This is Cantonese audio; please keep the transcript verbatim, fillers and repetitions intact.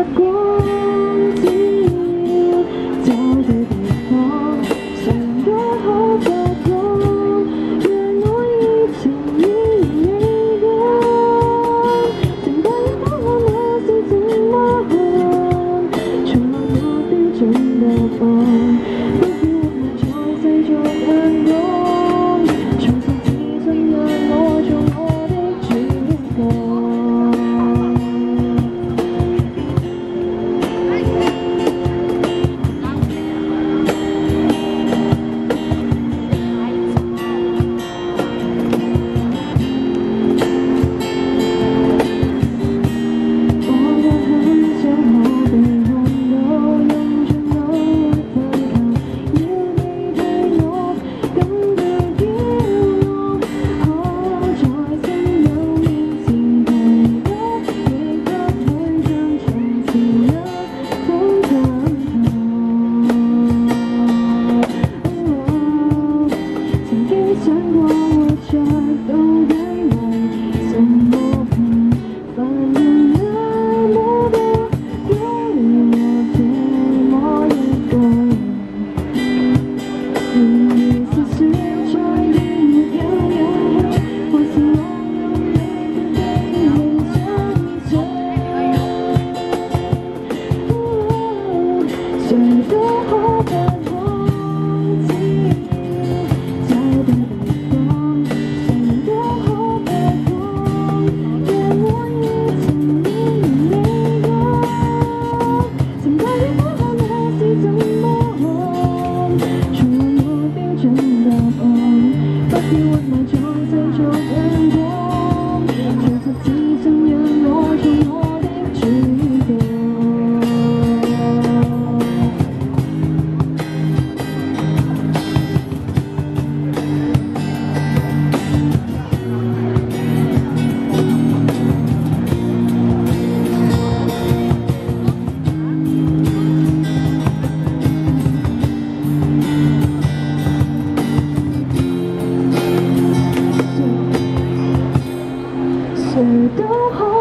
的光，只要找对地方，虽然多好发光，原我已经与你光。等待你放我那些怎么红，从来不标准的风，不必我们再再做很多，重新自信让我做我的主角。 想过我这都该为什么平凡的那么多，关于我这么一个人，你似是在你的眼里，我希望有每个对你相随，谁都好的忘记。 别问那就在就更多，做自己，怎样我做我的主角。谁都好。